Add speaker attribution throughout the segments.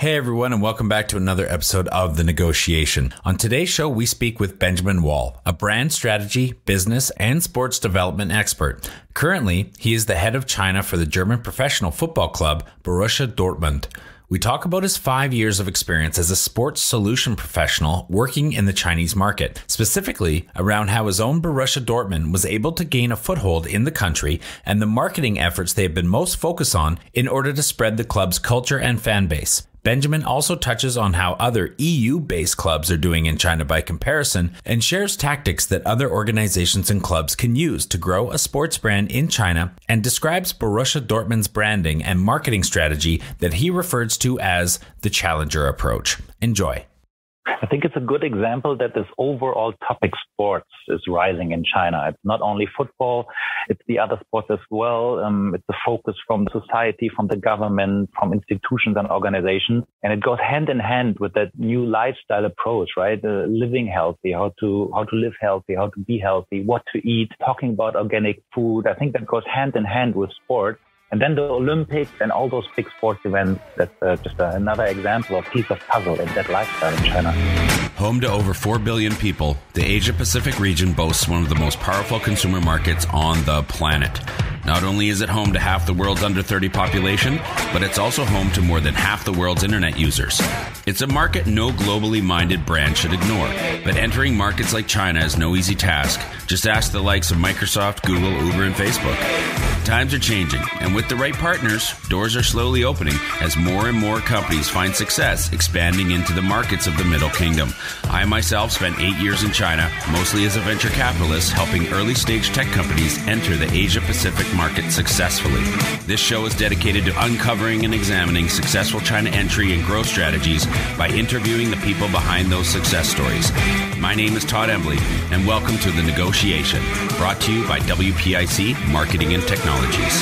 Speaker 1: Hey everyone, and welcome back to another episode of The Negotiation. On today's show, we speak with Benjamin Wall, a brand strategy, business, and sports development expert. Currently, he is the head of China for the German professional football club, Borussia Dortmund. We talk about his 5 years of experience as a sports solution professional working in the Chinese market, specifically around how his own Borussia Dortmund was able to gain a foothold in the country and the marketing efforts they have been most focused on in order to spread the club's culture and fan base. Benjamin also touches on how other EU-based clubs are doing in China by comparison and shares tactics that other organizations and clubs can use to grow a sports brand in China, and describes Borussia Dortmund's branding and marketing strategy that he refers to as the challenger approach. Enjoy.
Speaker 2: I think it's a good example that this overall topic sports is rising in China. It's not only football, it's the other sports as well. It's a focus from society, from the government, from institutions and organizations. And it goes hand in hand with that new lifestyle approach, right? Living healthy, how to live healthy, how to be healthy, what to eat, talking about organic food. I think that goes hand in hand with sport. And then the Olympics and all those big sports events, that's just another example of piece of puzzle in that lifestyle in China.
Speaker 1: Home to over 4 billion people, the Asia-Pacific region boasts one of the most powerful consumer markets on the planet. Not only is it home to half the world's under 30 population, but it's also home to more than half the world's internet users. It's a market no globally minded brand should ignore, but entering markets like China is no easy task. Just ask the likes of Microsoft, Google, Uber, and Facebook. Times are changing, and with the right partners, doors are slowly opening as more and more companies find success expanding into the markets of the Middle Kingdom. I myself spent 8 years in China, mostly as a venture capitalist, helping early-stage tech companies enter the Asia-Pacific market successfully. This show is dedicated to uncovering and examining successful China entry and growth strategies by interviewing the people behind those success stories. My name is Todd Embley, and welcome to The Negotiation, brought to you by WPIC Marketing and Technologies.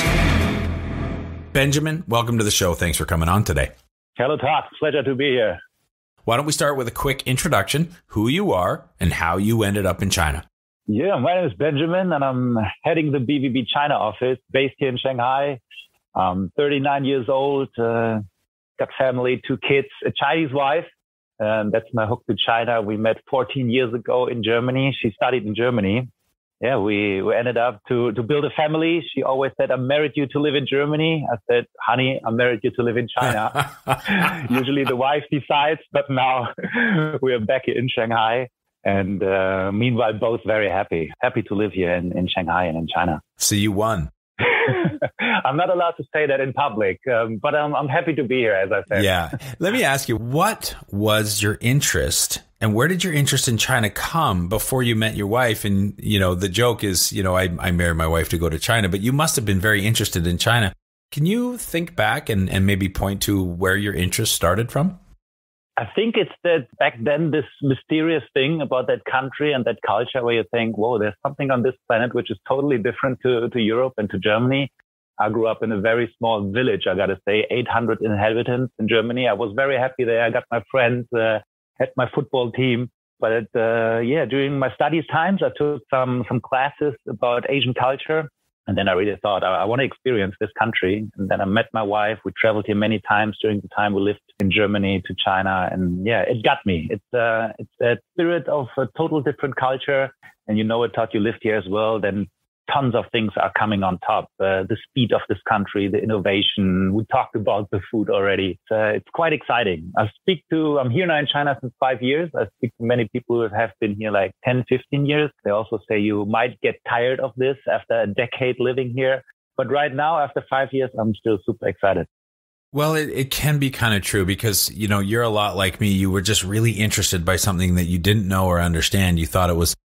Speaker 1: Benjamin, welcome to the show. Thanks for coming on today.
Speaker 2: Hello, Todd. Pleasure to be here.
Speaker 1: Why don't we start with a quick introduction, who you are and how you ended up in China?
Speaker 2: Yeah, my name is Benjamin, and I'm heading the BVB China office based here in Shanghai. I'm 39 years old, got family, 2 kids, a Chinese wife. And that's my hook to China. We met 14 years ago in Germany. She studied in Germany. Yeah, we ended up to build a family. She always said, I married you to live in Germany. I said, honey, I married you to live in China. Usually the wife decides, but now we are back in Shanghai. And meanwhile, both very happy to live here in Shanghai and in China.
Speaker 1: So you won.
Speaker 2: I'm not allowed to say that in public, but I'm happy to be here, as I said.
Speaker 1: Yeah. Let me ask you, what was your interest and where did your interest in China come before you met your wife? And, the joke is, I married my wife to go to China, but you must have been very interested in China. Can you think back and maybe point to where your interest started from?
Speaker 2: I think it's that back then, this mysterious thing about that country and that culture where you think, whoa, there's something on this planet which is totally different to Europe and to Germany. I grew up in a very small village, I got to say, 800 inhabitants in Germany. I was very happy there. I got my friends, had my football team. But during my studies times, I took some classes about Asian culture. And then I really thought, I want to experience this country. And then I met my wife. We traveled here many times during the time we lived in Germany to China. And yeah, it got me. It's that spirit of a total different culture. And it, Todd, you lived here as well. Then tons of things are coming on top. The speed of this country, the innovation. We talked about the food already. It's quite exciting. I'm here now in China since 5 years. I speak to many people who have been here like 10, 15 years. They also say you might get tired of this after a decade living here. But right now, after 5 years, I'm still super excited.
Speaker 1: Well, it can be kind of true because, you're a lot like me. You were just really interested by something that you didn't know or understand. You thought it was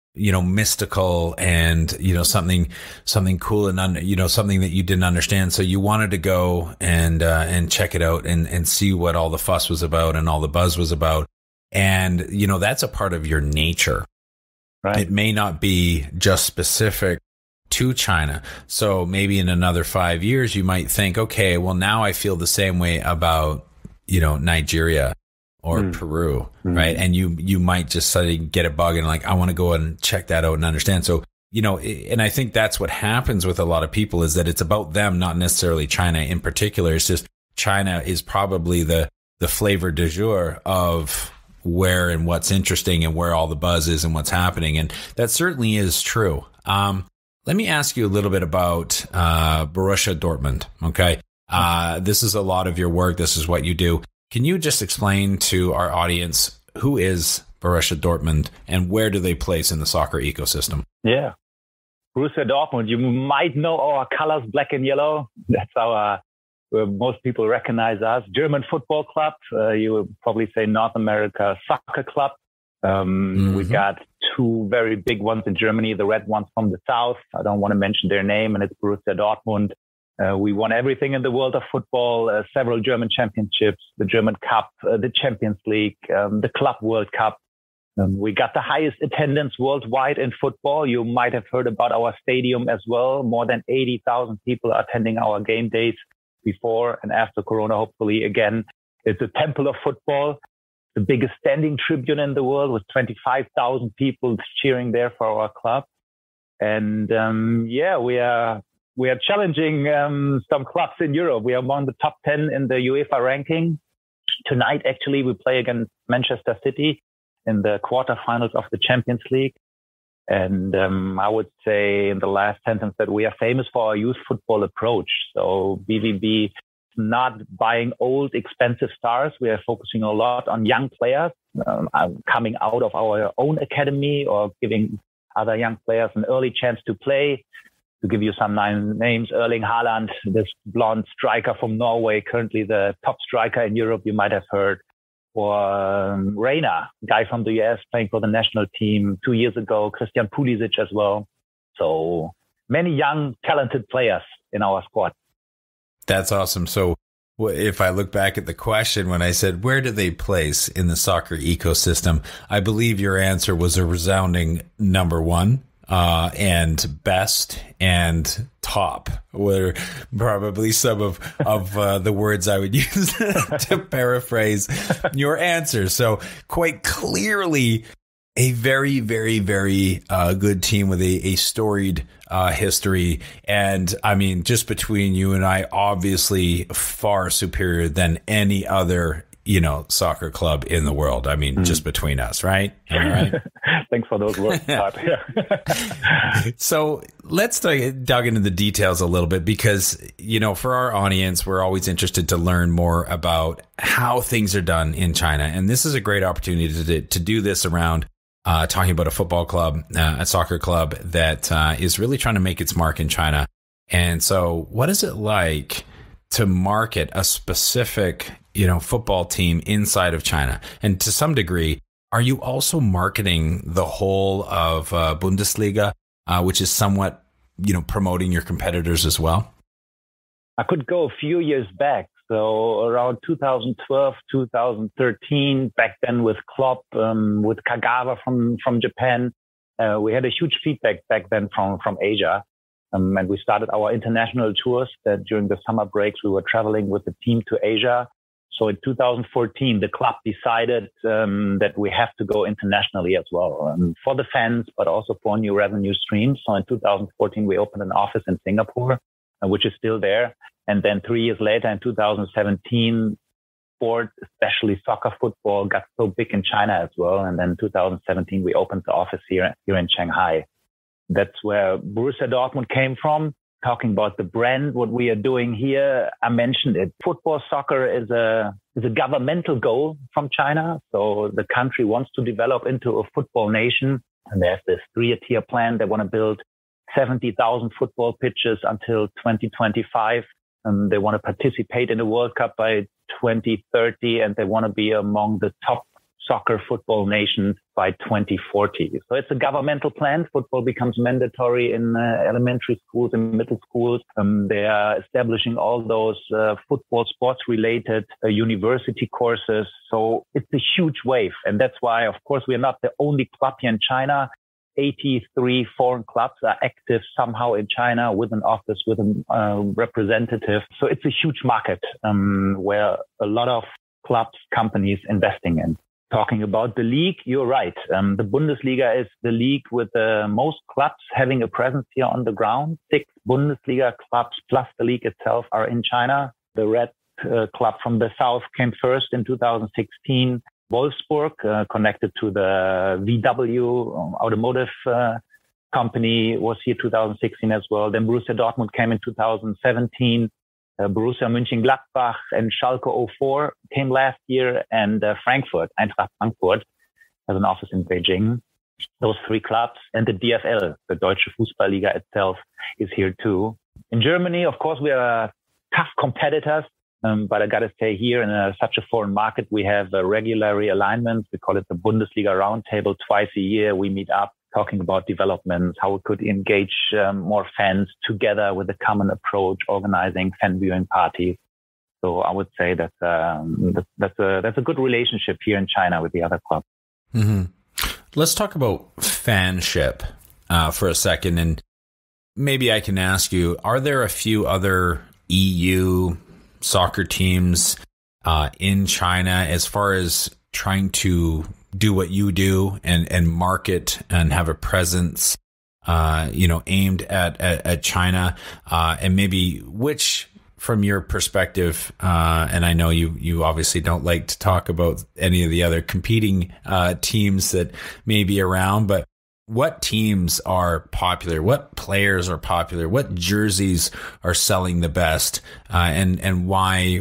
Speaker 1: mystical and, something cool and, something that you didn't understand. So you wanted to go and check it out and see what all the fuss was about and all the buzz was about. And, that's a part of your nature. Right. It may not be just specific to China. So maybe in another 5 years, you might think, okay, well, now I feel the same way about, Nigeria or Peru, right? And you might just suddenly get a bug and I want to go and check that out and understand. So, and I think that's what happens with a lot of people is that it's about them, not necessarily China in particular. It's just China is probably the
Speaker 3: the flavor du jour of where and what's interesting and where all the buzz is and what's happening. And that certainly is true. Let me ask you a little bit about Borussia Dortmund. Okay. This is a lot of your work. This is what you do. Can you just explain to our audience who is Borussia Dortmund and where do they place in the soccer ecosystem?
Speaker 2: Yeah. Borussia Dortmund, you might know our colors, black and yellow. That's our, where most people recognize us. German football club. You would probably say North America soccer club. We got two very big ones in Germany, the red ones from the south. I don't want to mention their name, and it's Borussia Dortmund. We won everything in the world of football, several German championships, the German Cup, the Champions League, the Club World Cup. We got the highest attendance worldwide in football. You might have heard about our stadium as well. More than 80,000 people are attending our game days before and after Corona, hopefully again. It's a temple of football, the biggest standing tribune in the world with 25,000 people cheering there for our club. And we are challenging some clubs in Europe. We are among the top 10 in the UEFA ranking. Tonight, actually, we play against Manchester City in the quarterfinals of the Champions League. And I would say in the last sentence that we are famous for our youth football approach. So BVB not buying old, expensive stars. We are focusing a lot on young players coming out of our own academy or giving other young players an early chance to play. To give you some names, Erling Haaland, this blonde striker from Norway, currently the top striker in Europe, you might have heard. Or Reina, guy from the US playing for the national team 2 years ago, Christian Pulisic as well. So many young, talented players in our squad.
Speaker 3: That's awesome. So if I look back at the question when I said, where do they place in the soccer ecosystem? I believe your answer was a resounding number one. And best and top were probably some of the words I would use to paraphrase your answer. So quite clearly a very, very, very good team with a storied history. And I mean, just between you and I, obviously far superior than any other soccer club in the world. I mean, just between us, right? All right.
Speaker 2: Thanks for those words.
Speaker 3: So let's dug into the details a little bit because, for our audience, we're always interested to learn more about how things are done in China. And this is a great opportunity to do this around talking about a football club, a soccer club that is really trying to make its mark in China. And so what is it like to market a specific football team inside of China? And to some degree, are you also marketing the whole of Bundesliga, which is somewhat, promoting your competitors as well?
Speaker 2: I could go a few years back. So around 2012, 2013, back then with Klopp, with Kagawa from Japan, we had a huge feedback back then from Asia. And we started our international tours that during the summer breaks, we were traveling with the team to Asia. So in 2014, the club decided that we have to go internationally as well for the fans, but also for new revenue streams. So in 2014, we opened an office in Singapore, which is still there. And then 3 years later, in 2017, sport, especially soccer football, got so big in China as well. And then in 2017, we opened the office here in Shanghai. That's where Borussia Dortmund came from. Talking about the brand, what we are doing here, I mentioned it. Football, soccer is a governmental goal from China. So the country wants to develop into a football nation. And there's this 3-tier plan. They want to build 70,000 football pitches until 2025. And they want to participate in the World Cup by 2030. And they want to be among the top soccer football nations by 2040. So it's a governmental plan. Football becomes mandatory in elementary schools and middle schools. They are establishing all those football sports related university courses. So it's a huge wave. And that's why, of course, we are not the only club here in China. 83 foreign clubs are active somehow in China with an office, with a representative. So it's a huge market where a lot of clubs, companies investing in. Talking about the league, you're right. The Bundesliga is the league with the most clubs having a presence here on the ground. 6 Bundesliga clubs plus the league itself are in China. The red club from the south came first in 2016. Wolfsburg, connected to the VW automotive company, was here 2016 as well. Then Borussia Dortmund came in 2017. Borussia Mönchengladbach and Schalke 04 came last year, and Frankfurt, Eintracht Frankfurt, has an office in Beijing. Those three clubs, and the DFL, the Deutsche Fußballliga itself, is here too. In Germany, of course, we are tough competitors, but I got to say here in such a foreign market, we have a regular realignment. We call it the Bundesliga Roundtable. Twice a year, we meet up talking about developments, how we could engage more fans together with a common approach, organizing fan viewing parties. So I would say that that's a good relationship here in China with the other clubs.
Speaker 3: Mm-hmm. Let's talk about fanship for a second, and maybe I can ask you: are there a few other EU soccer teams in China as far as trying to do what you do and market and have a presence, aimed at China, and maybe which, from your perspective, and I know you obviously don't like to talk about any of the other competing teams that may be around, but what teams are popular? What players are popular? What jerseys are selling the best? And why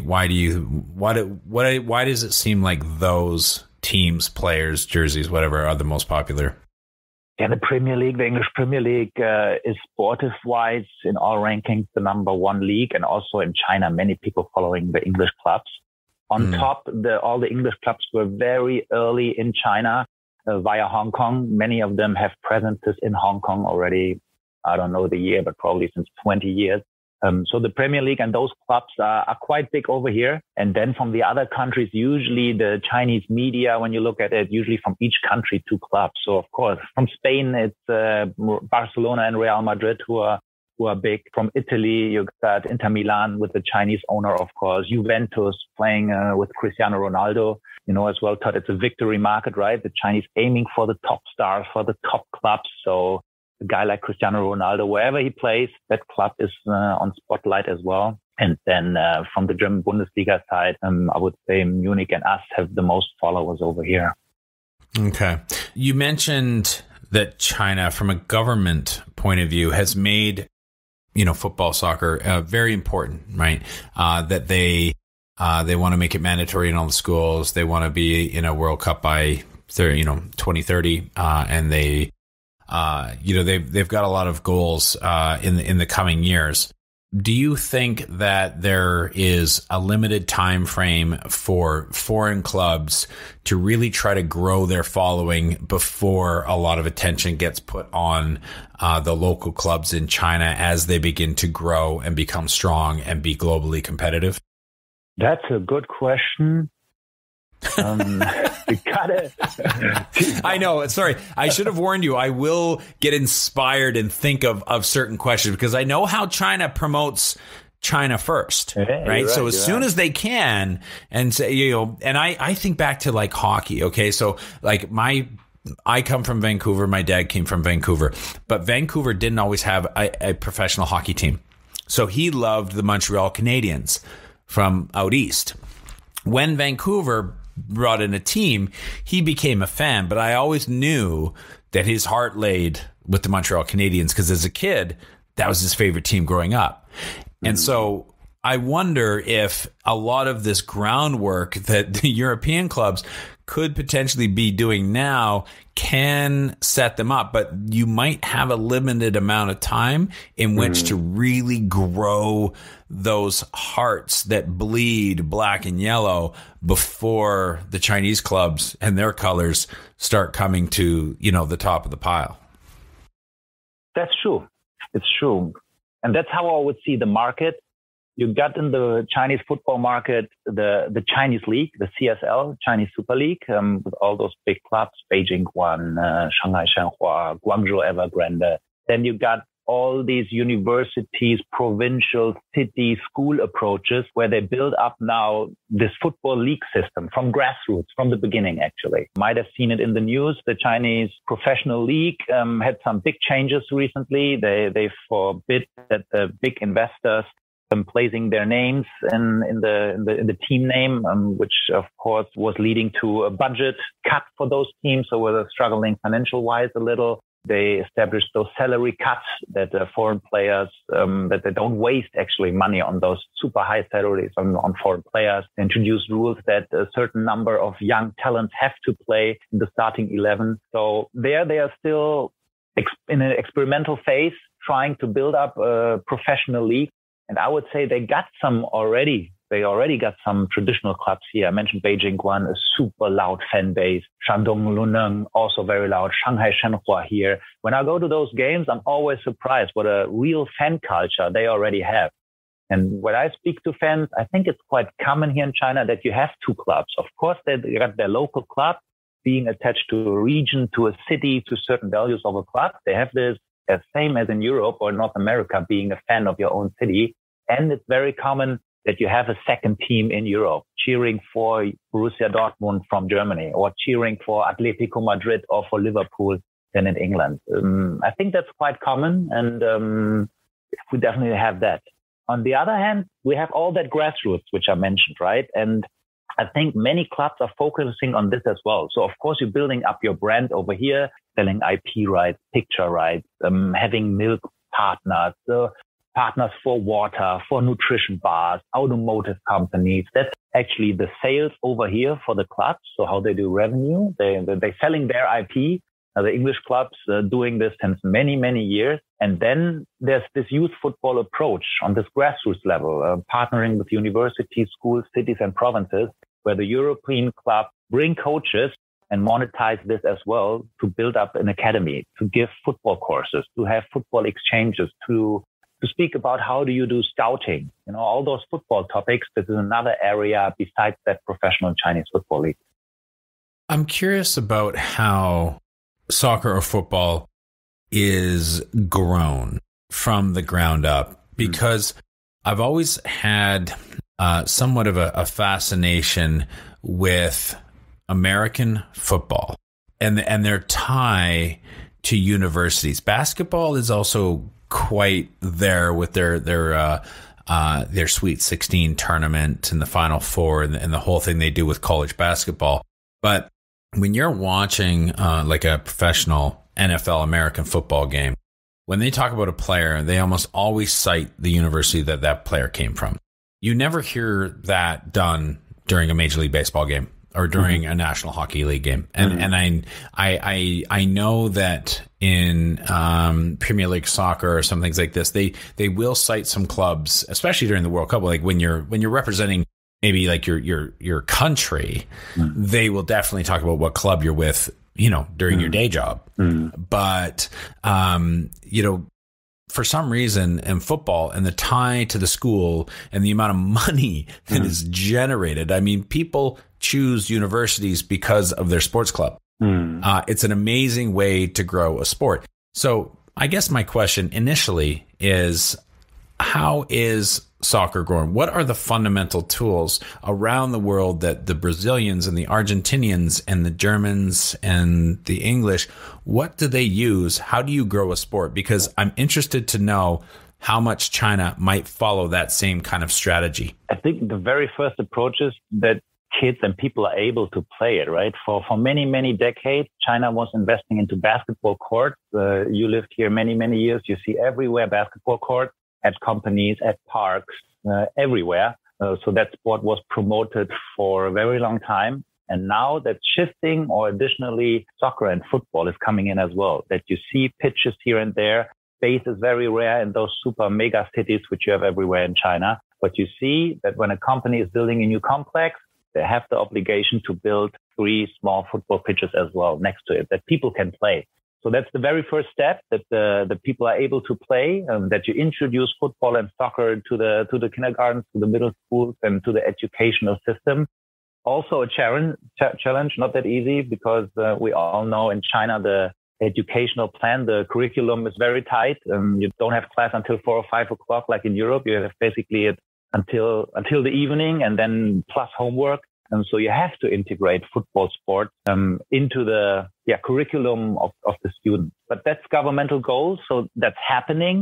Speaker 3: does it seem like those teams, players, jerseys, whatever, are the most popular?
Speaker 2: Yeah, the Premier League, the English Premier League, is sportive-wise in all rankings the number one league, and also in China, many people following the English clubs. On top, all the English clubs were very early in China via Hong Kong. Many of them have presences in Hong Kong already. I don't know the year, but probably since 20 years. So the Premier League and those clubs are quite big over here. And then from the other countries, usually the Chinese media, when you look at it, usually from each country, two clubs. So of course, from Spain, it's Barcelona and Real Madrid who are big. From Italy, you got Inter Milan with the Chinese owner, of course. Juventus playing with Cristiano Ronaldo, as well. Thought it's a victory market, right? The Chinese aiming for the top stars, for the top clubs. So a guy like Cristiano Ronaldo, wherever he plays, that club is on spotlight as well. And then from the German Bundesliga side, I would say Munich and us have the most followers over here.
Speaker 3: Okay. You mentioned that China, from a government point of view, has made, football, soccer very important, right? That they want to make it mandatory in all the schools. They want to be in a World Cup by 2030, and they've got a lot of goals in the coming years. Do you think that there is a limited time frame for foreign clubs to really try to grow their following before a lot of attention gets put on the local clubs in China as they begin to grow and become strong and be globally competitive?
Speaker 2: That's a good question.
Speaker 3: I know. Sorry. I should have warned you. I will get inspired and think of certain questions because I know how China promotes China first, right? So as soon as they can, and say, and I think back to like hockey. Okay. So like I come from Vancouver. My dad came from Vancouver, but Vancouver didn't always have a professional hockey team. So he loved the Montreal Canadiens from out east. When Vancouver brought in a team, he became a fan, but I always knew that his heart laid with the Montreal Canadiens because as a kid, that was his favorite team growing up. And so I wonder if a lot of this groundwork that the European clubs could potentially be doing now can set them up, but you might have a limited amount of time in which to really grow those hearts that bleed black and yellow before the Chinese clubs and their colors start coming to, the top of the pile.
Speaker 2: That's true. It's true. And that's how I would see the market. You got in the Chinese football market, the Chinese league, the CSL, Chinese Super League, with all those big clubs, Beijing Guan, Shanghai Shenhua, Guangzhou Evergrande. Then you got all these universities, provincial, city, school approaches where they build up now this football league system from grassroots, from the beginning, actually. Might have seen it in the news. The Chinese professional league had some big changes recently. They forbid that the big investors placing their names in the team name, which of course was leading to a budget cut for those teams. So we're struggling financial wise a little. They established those salary cuts that foreign players, that they don't waste actually money on those super high salaries on foreign players. They introduced rules that a certain number of young talents have to play in the starting 11. So they are still in an experimental phase, trying to build up a professional league. And I would say they got some already. They already got some traditional clubs here. I mentioned Beijing Guan, a super loud fan base. Shandong Luneng, also very loud. Shanghai Shenhua here. When I go to those games, I'm always surprised what a real fan culture they already have. And when I speak to fans, I think it's quite common here in China that you have two clubs. Of course, they got their local club being attached to a region, to a city, to certain values of a club. They have this as same as in Europe or North America, being a fan of your own city. And it's very common that you have a second team in Europe cheering for Borussia Dortmund from Germany or cheering for Atletico Madrid or for Liverpool than in England. I think that's quite common, and we definitely have that. On the other hand, we have all that grassroots, which I mentioned, right? And I think many clubs are focusing on this as well. So of course, you're building up your brand over here, selling IP rights, picture rights, having milk partners, partners for water, for nutrition bars, automotive companies. That's actually the sales over here for the clubs. So how they do revenue, they're selling their IP. The English clubs doing this since many, many years. And then there's this youth football approach on this grassroots level, partnering with universities, schools, cities, and provinces, where the European club bring coaches and monetize this as well to build up an academy, to give football courses, to have football exchanges, to speak about how do you do scouting, all those football topics. This is another area besides that professional Chinese football league.
Speaker 3: I'm curious about how soccer or football is grown from the ground up, because I've always had somewhat of a fascination with American football and their tie to universities. Basketball is also quite there with their Sweet 16 tournament and the Final Four and the whole thing they do with college basketball. But when you're watching like a professional NFL American football game, when they talk about a player, they almost always cite the university that player came from. You never hear that done during a Major League Baseball game or during a National Hockey League game. And I know that in Premier League soccer or some things like this, they will cite some clubs, especially during the World Cup, like when you're representing maybe like your country, they will definitely talk about what club you're with, during your day job. But for some reason in football and the tie to the school and the amount of money that is generated, I mean, people choose universities because of their sports club. It's an amazing way to grow a sport. So I guess my question initially is, how is soccer growing? What are the fundamental tools around the world that the Brazilians and the Argentinians and the Germans and the English, what do they use? How do you grow a sport? Because I'm interested to know how much China might follow that same kind of strategy.
Speaker 2: I think the very first approach is that kids and people are able to play it, right? For many, many decades, China was investing into basketball courts. You lived here many, many years. You see everywhere basketball courts at companies, at parks, everywhere. So that sport was promoted for a very long time. And now that's shifting, or additionally, soccer and football is coming in as well. That you see pitches here and there. Space is very rare in those super mega cities, which you have everywhere in China. But you see that when a company is building a new complex, they have the obligation to build 3 small football pitches as well next to it that people can play. So that's the very first step, that the people are able to play, that you introduce football and soccer to the kindergartens, to the middle schools, and to the educational system. Also a challenge, not that easy, because we all know in China the educational plan, the curriculum is very tight. You don't have class until 4 or 5 o'clock like in Europe. You have basically it until the evening, and then plus homework. And so you have to integrate football sport into the curriculum of the students. But that's governmental goals. So that's happening.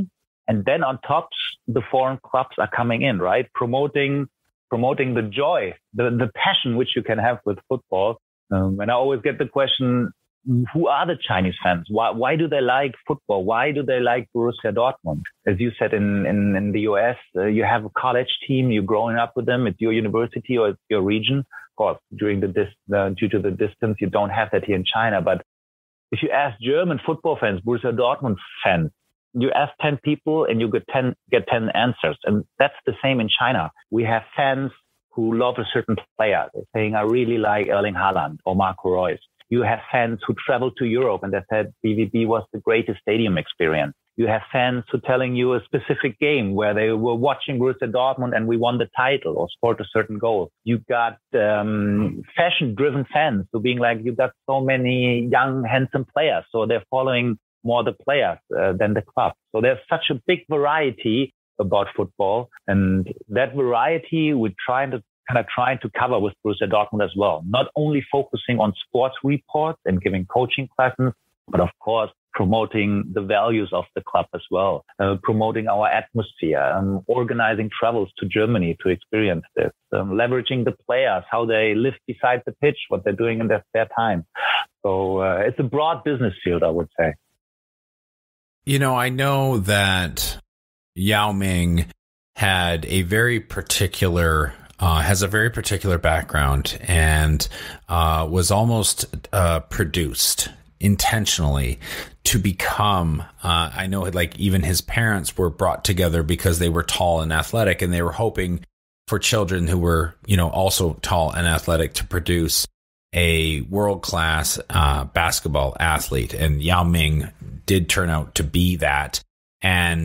Speaker 2: And then on top, the foreign clubs are coming in, right? Promoting the joy, the passion which you can have with football. And I always get the question, who are the Chinese fans? Why do they like football? Why do they like Borussia Dortmund? As you said, in the US, you have a college team, you're growing up with them, it's your university or it's your region. Of course, due to the distance, you don't have that here in China. But if you ask German football fans, Borussia Dortmund fans, you ask 10 people and you get 10 answers. And that's the same in China. We have fans who love a certain player. They're saying, I really like Erling Haaland or Marco Reus. You have fans who travel to Europe and they said BVB was the greatest stadium experience. You have fans who telling you a specific game where they were watching Borussia Dortmund and we won the title or scored a certain goal. You got fashion-driven fans who being like, you got so many young, handsome players. So they're following more the players than the club. So there's such a big variety about football. And that variety we're trying to cover with Borussia Dortmund as well. Not only focusing on sports reports and giving coaching lessons, but of course, promoting the values of the club as well, promoting our atmosphere, organizing travels to Germany to experience this, leveraging the players, how they live beside the pitch, what they're doing in their spare time. So it's a broad business field, I would say.
Speaker 3: You know, I know that Yao Ming had a very particular has a very particular background and was almost produced intentionally to become, I know like even his parents were brought together because they were tall and athletic, and they were hoping for children who were, you know, also tall and athletic to produce a world-class basketball athlete. And Yao Ming did turn out to be that. And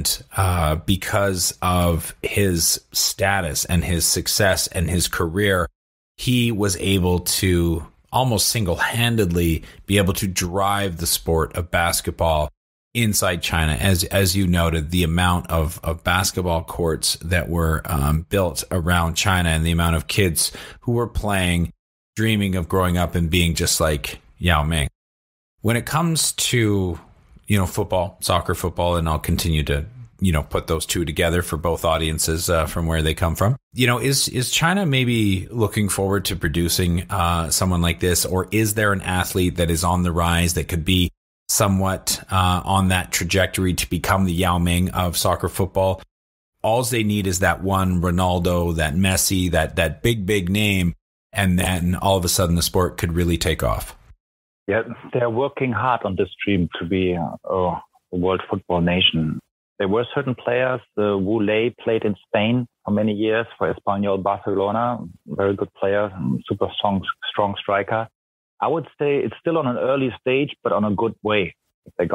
Speaker 3: because of his status and his success and his career, he was able to almost single-handedly be able to drive the sport of basketball inside China. As you noted, the amount of basketball courts that were built around China and the amount of kids who were playing, dreaming of growing up and being just like Yao Ming. When it comes to, you know, football, soccer football, and I'll continue to, you know, put those two together for both audiences from where they come from. You know, is China maybe looking forward to producing someone like this, or is there an athlete that is on the rise that could be somewhat on that trajectory to become the Yao Ming of soccer football? All they need is that one Ronaldo, that Messi, that big name, and then all of a sudden the sport could really take off.
Speaker 2: Yeah, they're working hard on this dream to be a world football nation. There were certain players. Wu Lei played in Spain for many years for Espanyol Barcelona. Very good player, super strong striker. I would say it's still on an early stage, but on a good way that they're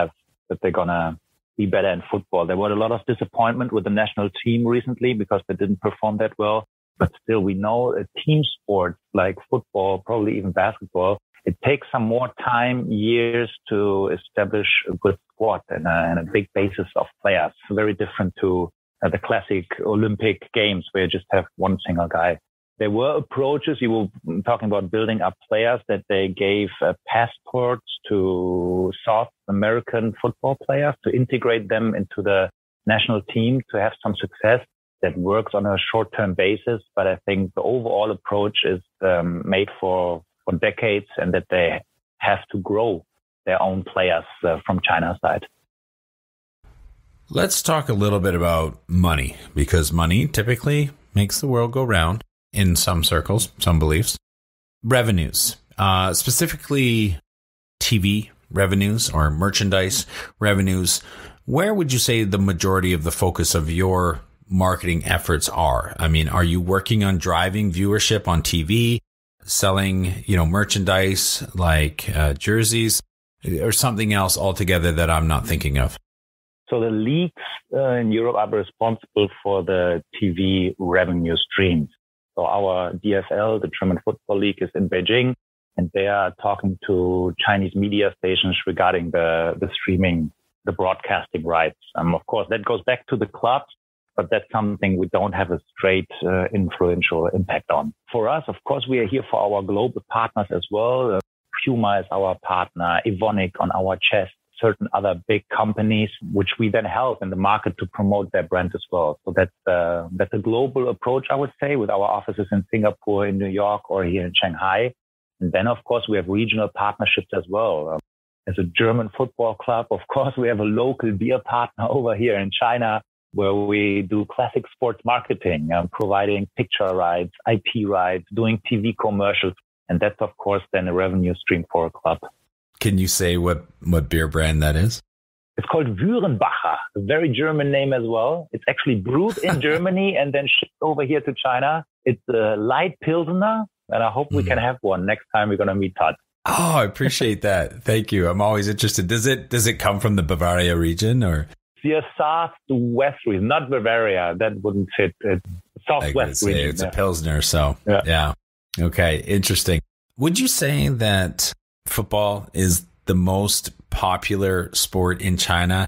Speaker 2: gonna be better in football. There was a lot of disappointment with the national team recently because they didn't perform that well. But still, we know a team sport like football, probably even basketball, it takes some more time, years to establish a good squad and a big basis of players. Very different to the classic Olympic games where you just have one single guy. There were approaches, you were talking about building up players, that they gave passports to South American football players to integrate them into the national team to have some success. That works on a short-term basis, but I think the overall approach is made for decades, and that they have to grow their own players from China's side.
Speaker 3: Let's talk a little bit about money, because money typically makes the world go round in some circles, some beliefs. Revenues, specifically TV revenues or merchandise revenues. Where would you say the majority of the focus of your marketing efforts are? I mean, are you working on driving viewership on TV, selling, you know, merchandise like jerseys, or something else altogether that I'm not thinking of?
Speaker 2: So the leagues in Europe are responsible for the TV revenue streams. So our DFL, the German Football League, is in Beijing, and they are talking to Chinese media stations regarding the streaming, the broadcasting rights. Of course, that goes back to the clubs, but that's something we don't have a straight influential impact on. For us, of course, we are here for our global partners as well. Puma is our partner, Evonik on our chest, certain other big companies, which we then help in the market to promote their brand as well. So that's a global approach, I would say, with our offices in Singapore, in New York, or here in Shanghai. And then, of course, we have regional partnerships as well. As a German football club, of course, we have a local beer partner over here in China, where we do classic sports marketing, providing picture rights, IP rights, doing TV commercials. And that's, of course, then a revenue stream for a club.
Speaker 3: Can you say what beer brand that is?
Speaker 2: It's called Würenbacher, a very German name as well. It's actually brewed in Germany and then shipped over here to China. It's a light Pilsner, and I hope we can have one next time we're going to meet Todd.
Speaker 3: Oh, I appreciate that. Thank you. I'm always interested. Does it come from the Bavaria region or?
Speaker 2: The southwest region, not Bavaria. That wouldn't fit. It's southwest region.
Speaker 3: It's a Pilsner, so yeah. Okay, interesting. Would you say that football is the most popular sport in China?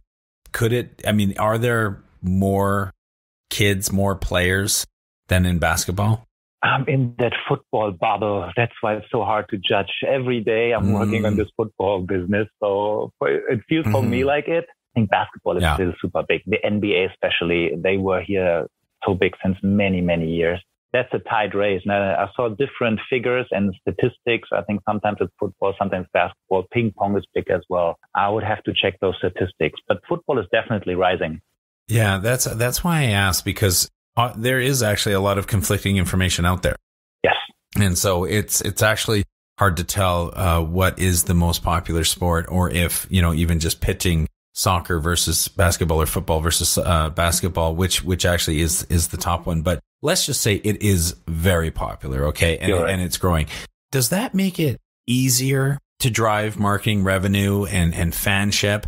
Speaker 3: Are there more kids, more players than in basketball?
Speaker 2: I'm in that football bubble. That's why it's so hard to judge. Every day I'm working on this football business. So it feels for me like it. I think basketball is still super big. The NBA especially, they were here so big since many, many years. That's a tight race. Now, I saw different figures and statistics. I think sometimes it's football, sometimes basketball. Ping pong is big as well. I would have to check those statistics, but football is definitely rising.
Speaker 3: Yeah, that's why I asked, because there is actually a lot of conflicting information out there.
Speaker 2: Yes.
Speaker 3: And so it's actually hard to tell what is the most popular sport, or if, even just pitching soccer versus basketball or football versus basketball, which actually is the top one. But let's just say it is very popular, okay? And it's growing. Does that make it easier to drive marketing revenue and fanship?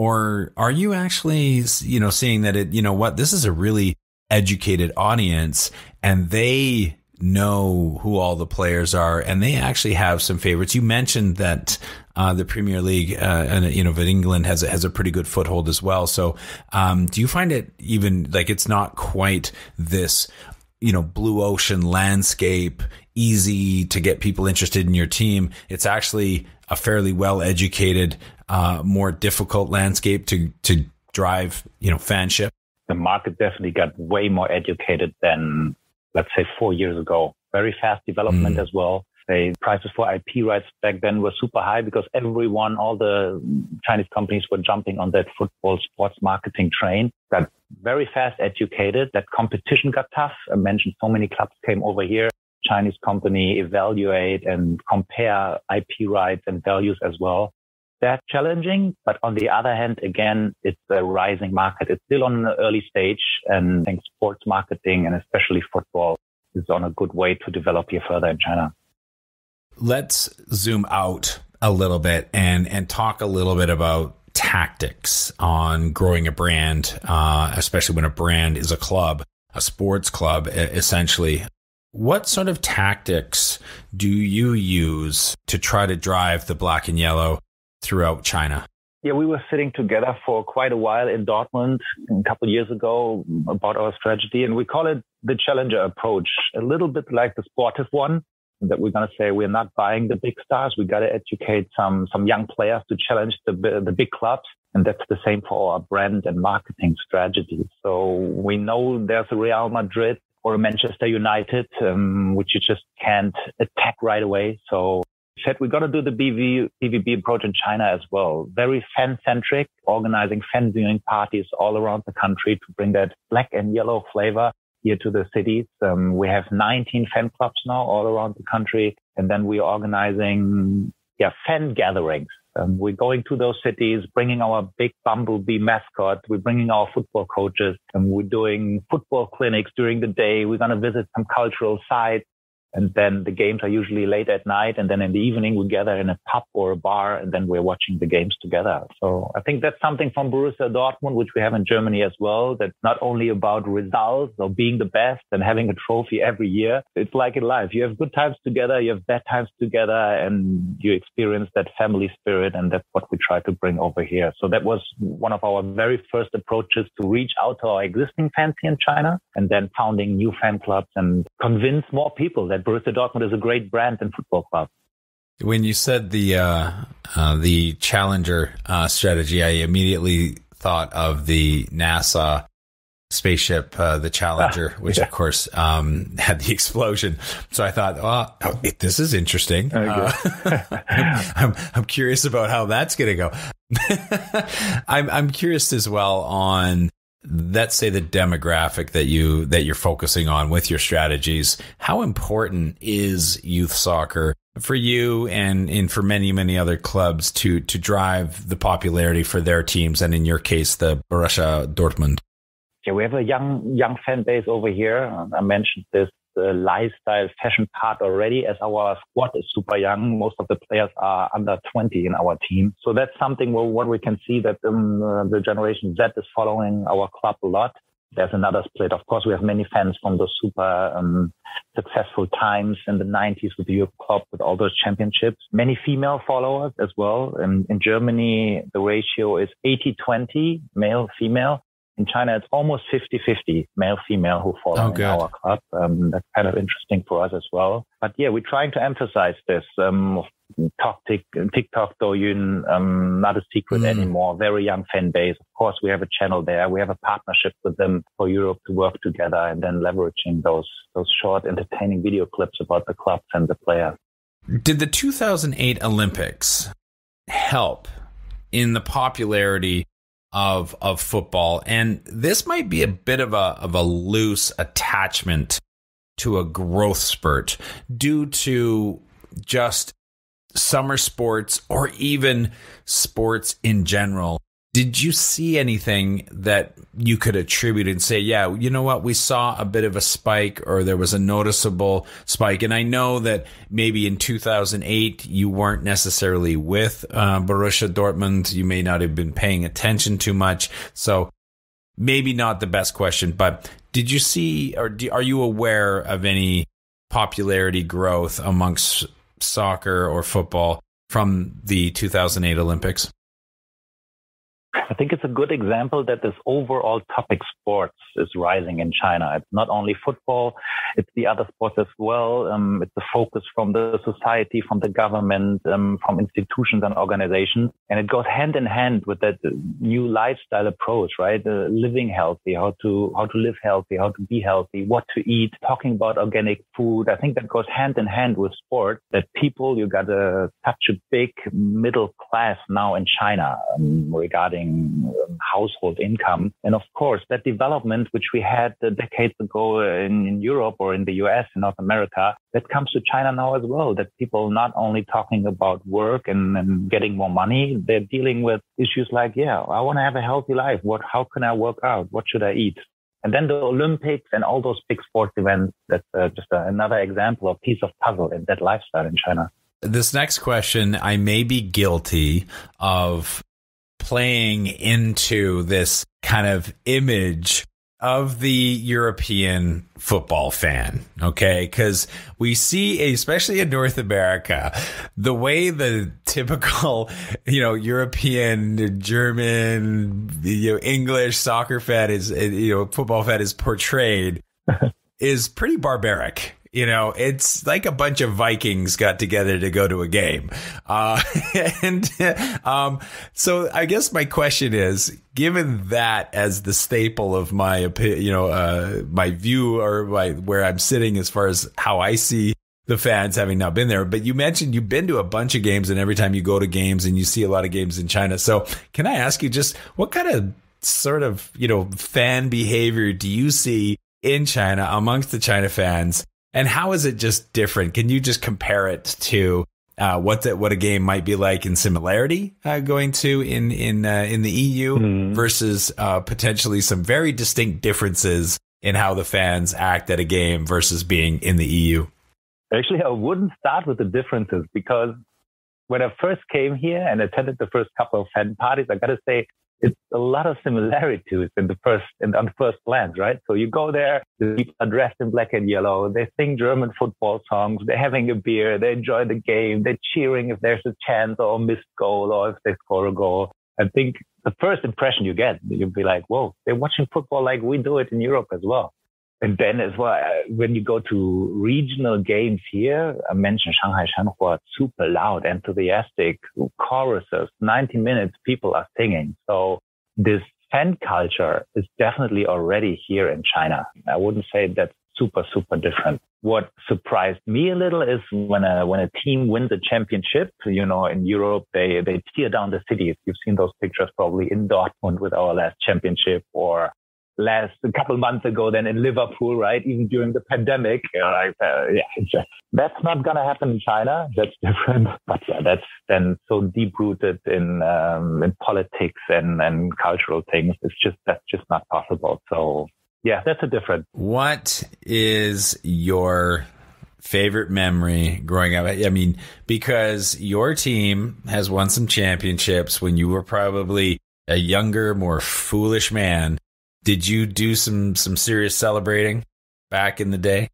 Speaker 3: Or are you actually, seeing that this is a really educated audience and they know who all the players are and they actually have some favorites? You mentioned that the Premier League of England has a pretty good foothold as well. So do you find it even like it's not quite this blue ocean landscape, easy to get people interested in your team? It's actually a fairly well educated, more difficult landscape to drive fanship.
Speaker 2: The market definitely got way more educated than, let's say, 4 years ago. Very fast development as well. The prices for IP rights back then were super high because all the Chinese companies were jumping on that football sports marketing train. Got very fast educated. That competition got tough. I mentioned so many clubs came over here. Chinese company evaluate and compare IP rights and values as well. That's challenging. But on the other hand, again, it's a rising market. It's still on an early stage, and I think sports marketing and especially football is on a good way to develop here further in China.
Speaker 3: Let's zoom out a little bit and talk a little bit about tactics on growing a brand, especially when a brand is a club, a sports club, essentially. What sort of tactics do you use to try to drive the black and yellow throughout China?
Speaker 2: Yeah, we were sitting together for quite a while in Dortmund a couple of years ago about our strategy, and we call it the challenger approach, a little bit like the sportive one, that we're going to say we're not buying the big stars. We got to educate some young players to challenge the big clubs. And that's the same for our brand and marketing strategy. So we know there's a Real Madrid or a Manchester United, which you just can't attack right away. So we said we got to do the BVB approach in China as well. Very fan-centric, organizing fan viewing parties all around the country to bring that black and yellow flavor here to the cities. We have 19 fan clubs now all around the country. And then we're organizing fan gatherings. We're going to those cities, bringing our big bumblebee mascot. We're bringing our football coaches, and we're doing football clinics during the day. We're going to visit some cultural sites. And then the games are usually late at night. And then in the evening, we gather in a pub or a bar, and then we're watching the games together. So I think that's something from Borussia Dortmund, which we have in Germany as well. That's not only about results or being the best and having a trophy every year. It's like in life. You have good times together, you have bad times together, and you experience that family spirit. And that's what we try to bring over here. So that was one of our very first approaches to reach out to our existing fans here in China, and then founding new fan clubs and convince more people that Borussia Dortmund is a great brand and football club.
Speaker 3: When you said the Challenger strategy, I immediately thought of the NASA spaceship, the Challenger, which of course had the explosion. So I thought, oh, this is interesting. I'm curious about how that's going to go. I'm curious as well on, let's say, the demographic that you're focusing on with your strategies. How important is youth soccer for you and for many, many other clubs to drive the popularity for their teams, and in your case, the Borussia Dortmund?
Speaker 2: Yeah, we have a young fan base over here. I mentioned this lifestyle fashion part already, as our squad is super young. Most of the players are under 20 in our team. So that's something what we can see, that the Generation Z is following our club a lot. There's another split. Of course, we have many fans from the super successful times in the 90s with the Europe Club, with all those championships. Many female followers as well. In Germany, the ratio is 80-20, male-female. In China, it's almost 50-50 male-female who follow our club. That's kind of interesting for us as well. But yeah, we're trying to emphasize this. TikTok, Douyin, not a secret anymore. Very young fan base. Of course, we have a channel there. We have a partnership with them for Europe to work together, and then leveraging those short, entertaining video clips about the clubs and the players.
Speaker 3: Did the 2008 Olympics help in the popularity of football? And this might be a bit of a loose attachment to a growth spurt due to just summer sports or even sports in general. Did you see anything that you could attribute and say, yeah, you know what, we saw a bit of a spike, or there was a noticeable spike? And I know that maybe in 2008, you weren't necessarily with Borussia Dortmund. You may not have been paying attention too much. So maybe not the best question, but did you see, or are you aware of any popularity growth amongst soccer or football from the 2008 Olympics?
Speaker 2: I think it's a good example that this overall topic sports is rising in China. It's not only football, it's the other sports as well. It's a focus from the society, from the government, from institutions and organizations. And it goes hand in hand with that new lifestyle approach, right? Living healthy, how to live healthy, how to be healthy, what to eat, talking about organic food. I think that goes hand in hand with sport, that people, you got such a big middle class now in China regarding household income. And of course, that development, which we had decades ago in Europe or in the US, in North America, that comes to China now as well, that people not only talking about work and getting more money, they're dealing with issues like, yeah, I want to have a healthy life. How can I work out? What should I eat? And then the Olympics and all those big sports events, that's just another example of piece of puzzle in that lifestyle in China.
Speaker 3: This next question, I may be guilty of playing into this kind of image of the European football fan, okay? Because we see, especially in North America, the way the typical, European, German, English soccer fan is, football fan is portrayed is pretty barbaric. It's like a bunch of Vikings got together to go to a game. So I guess my question is, given that as the staple of my, my view or where I'm sitting as far as how I see the fans, having not been there, but you mentioned you've been to a bunch of games, and every time you go to games and you see a lot of games in China. So can I ask you just what kind of sort of, fan behavior do you see in China amongst the China fans? And how is it just different? Can you just compare it to what a game might be like in similarity going to in the EU versus potentially some very distinct differences in how the fans act at a game versus being in the EU?
Speaker 2: Actually, I wouldn't start with the differences, because when I first came here and attended the first couple of fan parties, I got to say, it's a lot of similarities on the first glance, right? So you go there, the people are dressed in black and yellow. They sing German football songs. They're having a beer. They enjoy the game. They're cheering if there's a chance or a missed goal or if they score a goal. I think the first impression you get, you'll be like, whoa, they're watching football like we do it in Europe as well. And then as well, when you go to regional games here, I mentioned Shanghai Shenhua, super loud, enthusiastic choruses, 90 minutes, people are singing. So this fan culture is definitely already here in China. I wouldn't say that's super, super different. What surprised me a little is when a team wins a championship, you know, in Europe, they tear down the cities. You've seen those pictures probably in Dortmund with our last championship, or a couple months ago then in Liverpool, right? Even during the pandemic, that's not going to happen in China. That's different. But yeah, that's then so deep rooted in politics and cultural things. That's just not possible. So yeah, that's a difference.
Speaker 3: What is your favorite memory growing up? I mean, because your team has won some championships when you were probably a younger, more foolish man. Did you do some serious celebrating back in the day?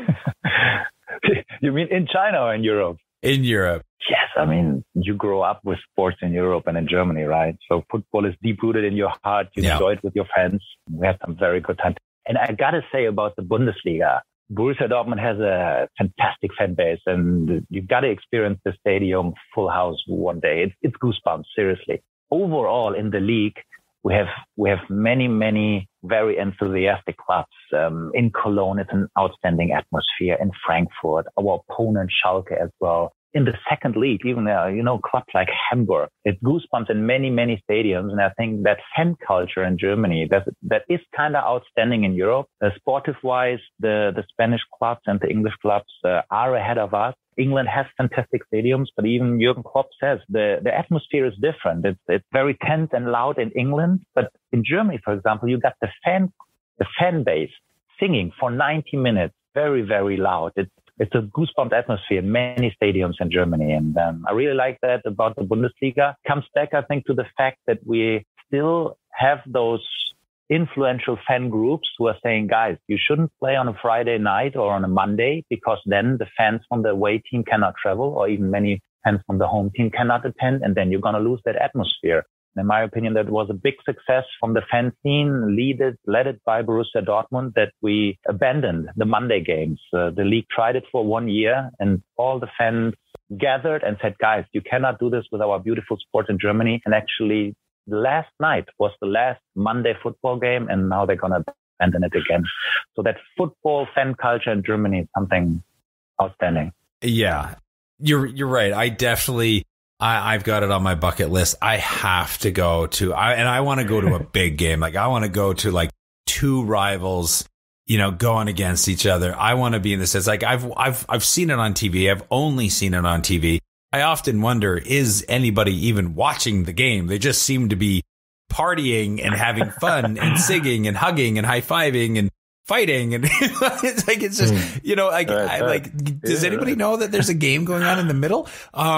Speaker 2: You mean in China or in Europe?
Speaker 3: In Europe.
Speaker 2: Yes, I mean, you grow up with sports in Europe and in Germany, right? So football is deep-rooted in your heart. You enjoy it with your friends. We had some very good times. And I got to say about the Bundesliga, Borussia Dortmund has a fantastic fan base, and you've got to experience the stadium full house one day. It's goosebumps, seriously. Overall, in the league, we have many very enthusiastic clubs. In Cologne, it's an outstanding atmosphere. In Frankfurt, our opponent Schalke as well. In the second league, even clubs like Hamburg, it's goosebumps in many stadiums. And I think that fan culture in Germany that is kind of outstanding in Europe. Sportive-wise, the Spanish clubs and the English clubs are ahead of us. England has fantastic stadiums, but even Jürgen Klopp says the atmosphere is different. It's very tense and loud in England, but in Germany, for example, you got the fan base singing for 90 minutes, very, very loud. It's a goosebump atmosphere in many stadiums in Germany. And I really like that about the Bundesliga. Comes back, I think, to the fact that we still have those influential fan groups who are saying, guys, you shouldn't play on a Friday night or on a Monday, because then the fans from the away team cannot travel, or even many fans from the home team cannot attend. And then you're going to lose that atmosphere. In my opinion, that was a big success from the fan scene, led by Borussia Dortmund, that we abandoned the Monday games. The league tried it for 1 year, and all the fans gathered and said, guys, you cannot do this with our beautiful sport in Germany. And actually, last night was the last Monday football game, and now they're going to abandon it again. So that football fan culture in Germany is something outstanding.
Speaker 3: Yeah, you're right. I've got it on my bucket list. I have to go to, and I want to go to a big game. Like, I want to go to like two rivals, going against each other. I want to be in this. It's like I've seen it on TV. I've only seen it on TV. I often wonder, is anybody even watching the game? They just seem to be partying and having fun and singing and hugging and high-fiving and fighting. And it's just, does anybody know that there's a game going on in the middle?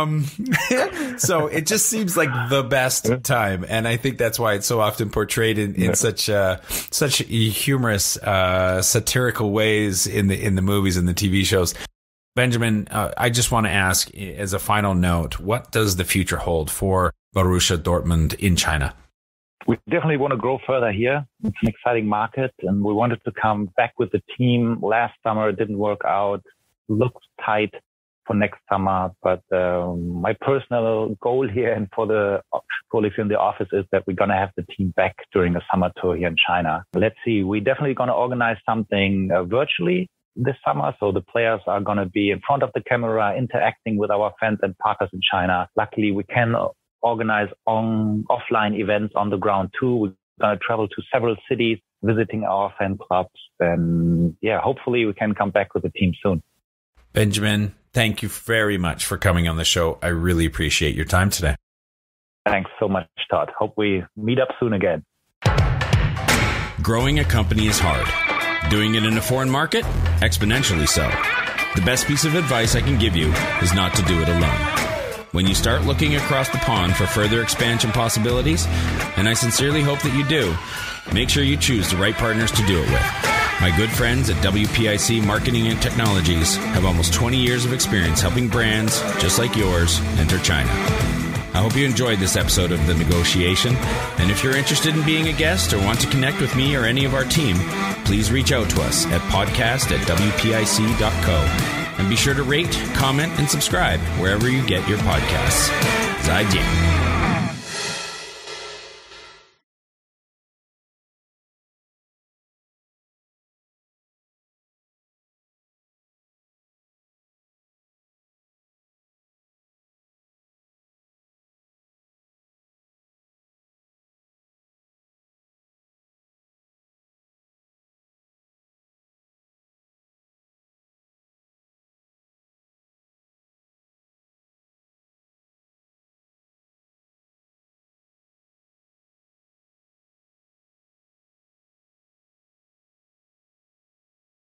Speaker 3: So it just seems like the best time. And I think that's why it's so often portrayed in such humorous, satirical ways in the movies and the TV shows. Benjamin, I just want to ask, as a final note, what does the future hold for Borussia Dortmund in China?
Speaker 2: We definitely want to grow further here. It's an exciting market, and we wanted to come back with the team. Last summer, it didn't work out. Looks tight for next summer, but my personal goal here and for the colleagues in the office is that we're going to have the team back during the summer tour here in China. Let's see. We're definitely going to organize something virtually this summer. So the players are going to be in front of the camera, interacting with our fans and partners in China. Luckily, we can organize offline events on the ground too. We're going to travel to several cities, visiting our fan clubs. And hopefully we can come back with the team soon.
Speaker 3: Benjamin, thank you very much for coming on the show. I really appreciate your time today.
Speaker 2: Thanks so much, Todd. Hope we meet up soon again.
Speaker 1: Growing a company is hard. Doing it in a foreign market? Exponentially so. The best piece of advice I can give you is not to do it alone. When you start looking across the pond for further expansion possibilities, and I sincerely hope that you do, make sure you choose the right partners to do it with. My good friends at WPIC Marketing and Technologies have almost 20 years of experience helping brands just like yours enter China. I hope you enjoyed this episode of The Negotiation, and if you're interested in being a guest or want to connect with me or any of our team, please reach out to us at podcast@wpic.co. And be sure to rate, comment, and subscribe wherever you get your podcasts. Zaijian.